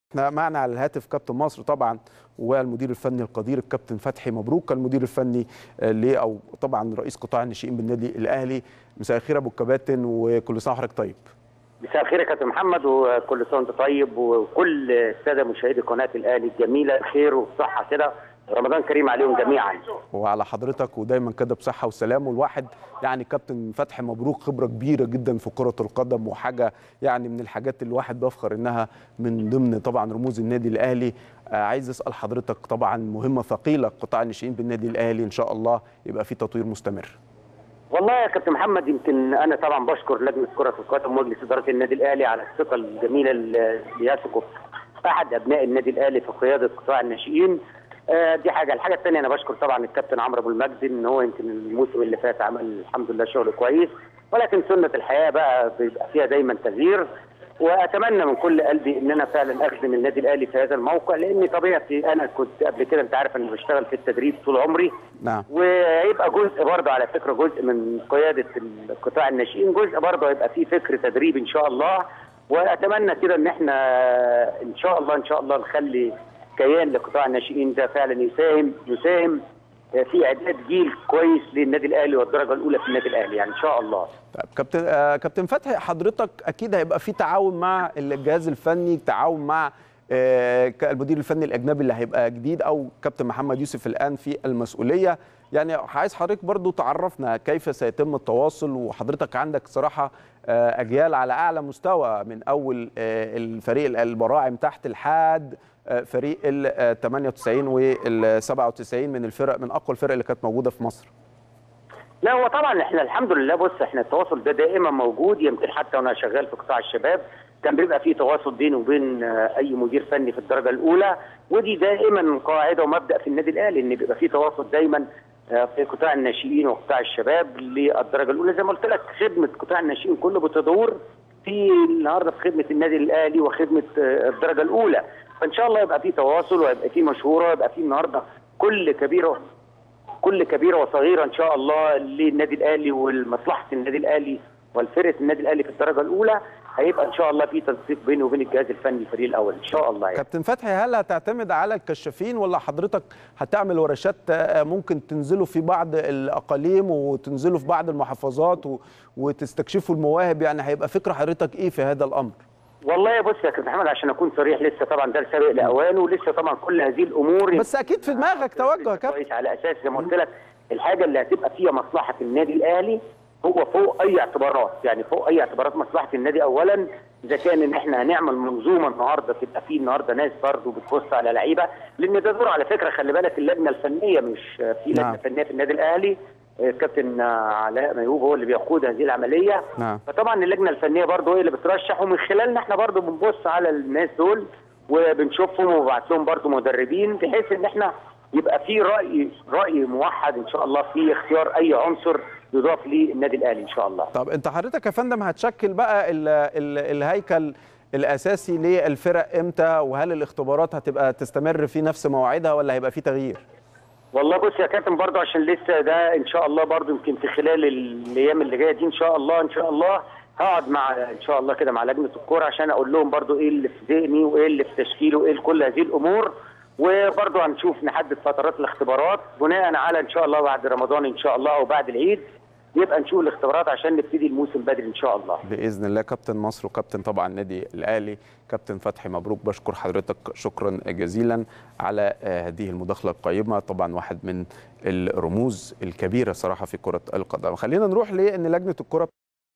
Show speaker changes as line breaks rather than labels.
احنا معنا على الهاتف كابتن مصر طبعا والمدير الفني القدير الكابتن فتحي مبروك المدير الفني او طبعا رئيس قطاع الناشئين بالنادي الاهلي. مساء الخير ابو الكباتن وكل سنه وحضرتك طيب.
مساء الخير يا كابتن محمد وكل سنه وانت طيب وكل الساده مشاهدي قناه الاهلي الجميله بخير وبصحه كده، رمضان كريم عليهم جميعا.
وعلى حضرتك ودايما كده بصحه وسلام. والواحد يعني كابتن فتحي مبروك خبره كبيره جدا في كره القدم وحاجه يعني من الحاجات اللي الواحد بيفخر انها من ضمن طبعا رموز النادي الاهلي. عايز اسال حضرتك طبعا مهمه ثقيله قطاع الناشئين بالنادي الاهلي ان شاء الله يبقى في تطوير مستمر.
والله يا كابتن محمد يمكن انا طبعا بشكر لجنه كره القدم ومجلس اداره النادي الاهلي على الثقه الجميله اللي يثقوا في احد ابناء النادي الاهلي في قياده قطاع الناشئين. دي حاجه. الحاجه الثانيه انا بشكر طبعا الكابتن عمرو ابو المجد ان هو يمكن الموسم اللي فات عمل الحمد لله شغل كويس، ولكن سنه الحياه بقى بيبقى فيها دايما تغيير، واتمنى من كل قلبي ان انا فعلا اخدم النادي الاهلي في هذا الموقع، لان طبيعتي انا كنت قبل كده انت عارف انا بشتغل في التدريب طول عمري.
نعم.
ويبقى جزء برضه على فكره جزء من قياده قطاع الناشئين، جزء برضه هيبقى فيه فكر تدريب ان شاء الله، واتمنى كده ان احنا ان شاء الله نخلي كيان لقطاع الناشئين ده فعلا يساهم في اعداد جيل كويس للنادي الاهلي والدرجه الاولى في النادي الاهلي يعني ان شاء الله.
طيب كابتن فتحي حضرتك اكيد هيبقى في تعاون مع الجهاز الفني، تعاون مع المدير الفني الاجنبي اللي هيبقى جديد او كابتن محمد يوسف الان في المسؤوليه. يعني عايز حضرتك برضو تعرفنا كيف سيتم التواصل، وحضرتك عندك صراحه اجيال على اعلى مستوى من اول الفريق البراعم تحت لحد فريق ال 98 وال 97 من الفرق من اقوى الفرق اللي كانت موجوده في مصر.
لا هو طبعا احنا الحمد لله بص احنا التواصل ده دائما موجود، يمكن حتى وانا شغال في قطاع الشباب كان بيبقى فيه تواصل بيني وبين اي مدير فني في الدرجه الاولى، ودي دائما قاعده ومبدا في النادي الاهلي ان بيبقى فيه تواصل دايما في قطاع الناشئين وقطاع الشباب للدرجه الاولى. زي ما قلت لك خدمه قطاع الناشئين كله بتدور في النهارده في خدمه النادي الاهلي وخدمه الدرجه الاولى، فان شاء الله يبقى فيه تواصل ويبقى فيه مشوره ويبقى فيه النهارده كل كبيره وصغيره ان شاء الله للنادي الاهلي ولمصلحه النادي الاهلي والفرقه النادي الاهلي في الدرجه الاولى، هيبقى ان شاء الله في تنسيق بينه وبين الجهاز الفني الفريق الاول ان شاء الله. يعني
كابتن فتحي هل هتعتمد على الكشافين ولا حضرتك هتعمل ورشات ممكن تنزلوا في بعض الاقاليم وتنزلوا في بعض المحافظات وتستكشفوا المواهب؟ يعني هيبقى فكره حضرتك ايه في هذا الامر؟
والله بص يا كابتن محمد عشان اكون صريح لسه طبعا ده سابق لاوانه ولسه طبعا كل هذه الامور
بس اكيد في دماغك توجه يا كابتن
كويس على اساس زي ما قلت لك الحاجه اللي هتبقى فيها مصلحه النادي الاهلي هو فوق اي اعتبارات، يعني فوق اي اعتبارات مصلحه النادي اولا. اذا كان ان احنا هنعمل منظومه النهارده تبقى فيه النهارده ناس برضه بتبص على لعيبه، لان ده دور على فكره خلي بالك اللجنه الفنيه مش في لجنه فنيه في النادي الاهلي، الكابتن علاء ميهوب هو اللي بيقود هذه العمليه. فطبعا اللجنه الفنيه برضه هي اللي بترشح، ومن خلالنا احنا برضه بنبص على الناس دول وبنشوفهم وبنبعت لهم برضه مدربين بحيث ان احنا يبقى في راي موحد ان شاء الله في اختيار اي عنصر يضاف للنادي الاهلي ان شاء الله.
طب انت حضرتك يا فندم هتشكل بقى الهيكل الاساسي للفرق امتى؟ وهل الاختبارات هتبقى تستمر في نفس مواعيدها ولا هيبقى في تغيير؟
والله بص يا كابتن برضه عشان لسه ده ان شاء الله برضه يمكن في خلال الايام اللي جايه دي ان شاء الله هقعد مع ان شاء الله كده مع لجنه الكوره عشان اقول لهم برضه ايه اللي في ذهني وايه اللي في تشكيلي وايه كل هذه الامور، وبرضه هنشوف نحدد فترات الاختبارات بناء على ان شاء الله بعد رمضان ان شاء الله او بعد العيد يبقى نشوف الاختبارات عشان نبتدي الموسم بدري ان شاء الله
باذن الله. كابتن مصر وكابتن طبعا النادي الاهلي كابتن فتحي مبروك، بشكر حضرتك شكرا جزيلا على هذه المداخله القيمه، طبعا واحد من الرموز الكبيره صراحه في كره القدم. خلينا نروح لان لجنه الكره